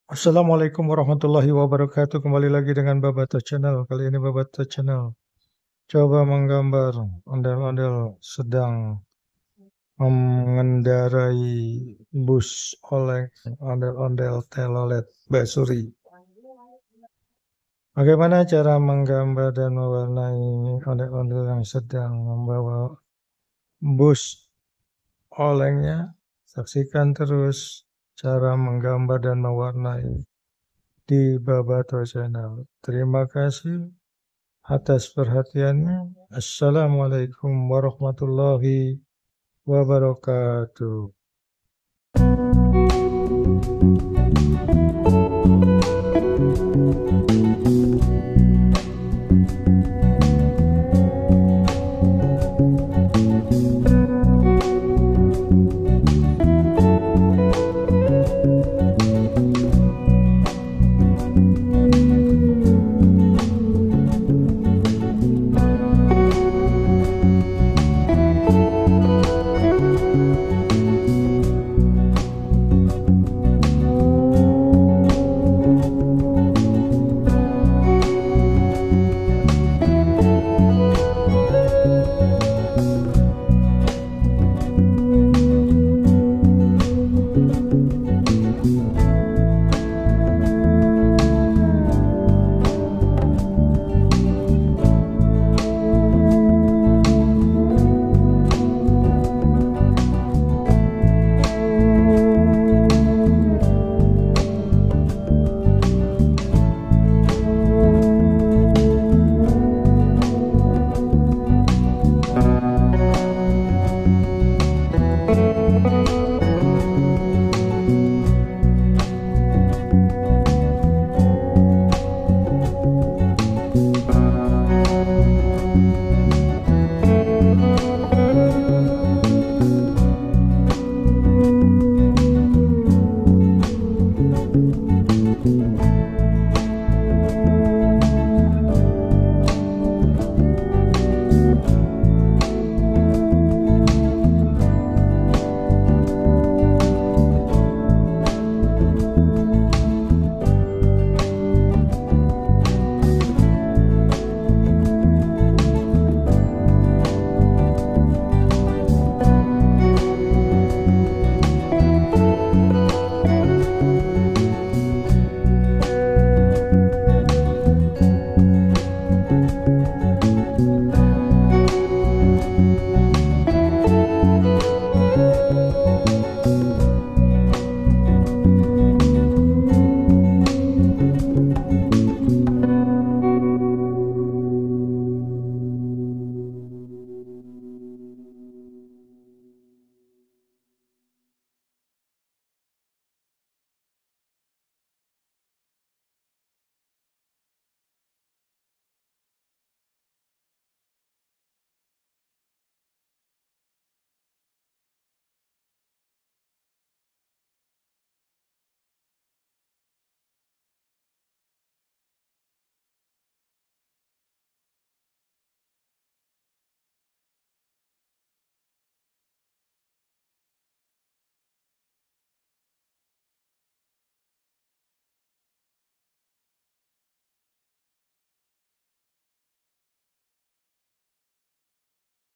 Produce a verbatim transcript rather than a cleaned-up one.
Assalamualaikum warahmatullahi wabarakatuh. Kembali lagi dengan Babata Channel. Kali ini Babata Channel coba menggambar ondel-ondel sedang mengendarai bus oleng ondel-ondel telolet Basuri. Bagaimana cara menggambar dan mewarnai ondel-ondel yang sedang membawa bus olengnya? Saksikan terus cara menggambar dan mewarnai di Babata Channel. Terima kasih atas perhatiannya. Assalamualaikum warahmatullahi wabarakatuh.